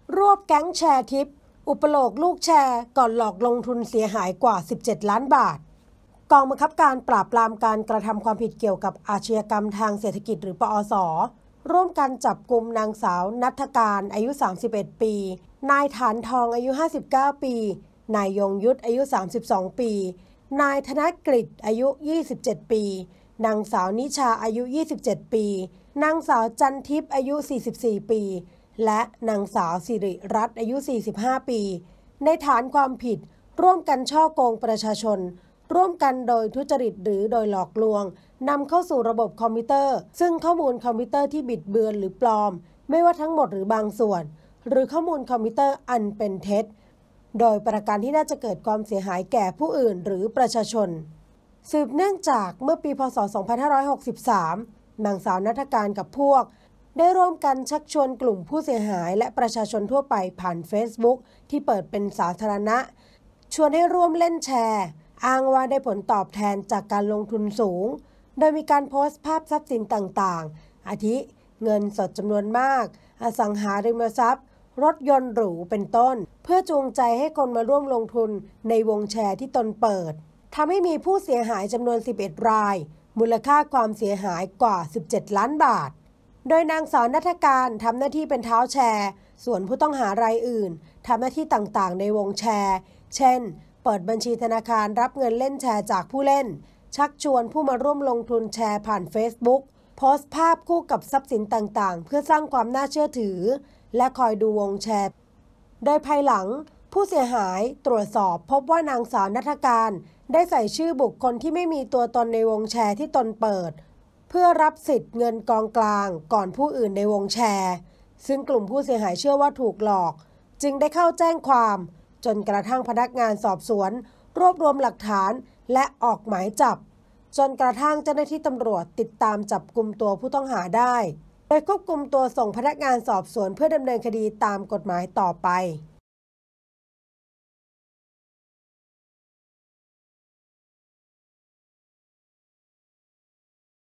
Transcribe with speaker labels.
Speaker 1: รวบแก๊งแชร์ทิปอุปโลกลูกแชร์ก่อนหลอกลงทุนเสียหายกว่า17ล้านบาทกองบังคับการปราบปรามการกระทำความผิดเกี่ยวกับอาชญากรรมทางเศรษฐกิจหรือปอส.ร่วมกันจับกุมนางสาวณัฐการอายุ31ปีนายฐานทองอายุ59ปีนายยงยุทธอายุ32ปีนายธนกฤษอายุ27ปีนางสาวนิชาอายุ27ปีนางสาวจันทิพย์อายุ44ปีและนางสาวสิริรัตน์อายุ45ปีในฐานความผิดร่วมกันฉ้อโกงประชาชนร่วมกันโดยทุจริตหรือโดยหลอกลวงนำเข้าสู่ระบบคอมพิวเตอร์ซึ่งข้อมูลคอมพิวเตอร์ที่บิดเบือนหรือปลอมไม่ว่าทั้งหมดหรือบางส่วนหรือข้อมูลคอมพิวเตอร์อันเป็นเท็จโดยประการที่น่าจะเกิดความเสียหายแก่ผู้อื่นหรือประชาชนสืบเนื่องจากเมื่อปีพ.ศ. 2563นางสาวณัฐการกับพวกได้ร่วมกันชักชวนกลุ่มผู้เสียหายและประชาชนทั่วไปผ่าน Facebook ที่เปิดเป็นสาธารณะชวนให้ร่วมเล่นแชร์อ้างว่าได้ผลตอบแทนจากการลงทุนสูงโดยมีการโพสต์ภาพทรัพย์สินต่างๆอาทิเงินสดจำนวนมากอสังหาริมทรัพย์รถยนต์หรูเป็นต้นเพื่อจูงใจให้คนมาร่วมลงทุนในวงแชร์ที่ตนเปิดทำให้มีผู้เสียหายจำนวน11รายมูลค่าความเสียหายกว่า17ล้านบาทโดยนางสาวณัฐการทำหน้าที่เป็นเท้าแชร์ส่วนผู้ต้องหารายอื่นทำหน้าที่ต่างๆในวงแชร์เช่นเปิดบัญชีธนาคารรับเงินเล่นแชร์จากผู้เล่นชักชวนผู้มาร่วมลงทุนแชร์ผ่าน Facebook โพสต์ภาพคู่กับทรัพย์สินต่างๆเพื่อสร้างความน่าเชื่อถือและคอยดูวงแชร์โดยภายหลังผู้เสียหายตรวจสอบพบว่านางสาวณัฐการได้ใส่ชื่อบุคคลที่ไม่มีตัวตนในวงแชร์ที่ตนเปิดเพื่อรับสิทธิ์เงินกองกลางก่อนผู้อื่นในวงแชร์ซึ่งกลุ่มผู้เสียหายเชื่อว่าถูกหลอกจึงได้เข้าแจ้งความจนกระทั่งพนักงานสอบสวนรวบรวมหลักฐานและออกหมายจับจนกระทั่งเจ้าหน้าที่ตำรวจติดตามจับกุมตัวผู้ต้องหาได้โดยควบคุมตัวส่งพนักงานสอบสวนเพื่อดำเนินคดีตามกฎหมายต่อไป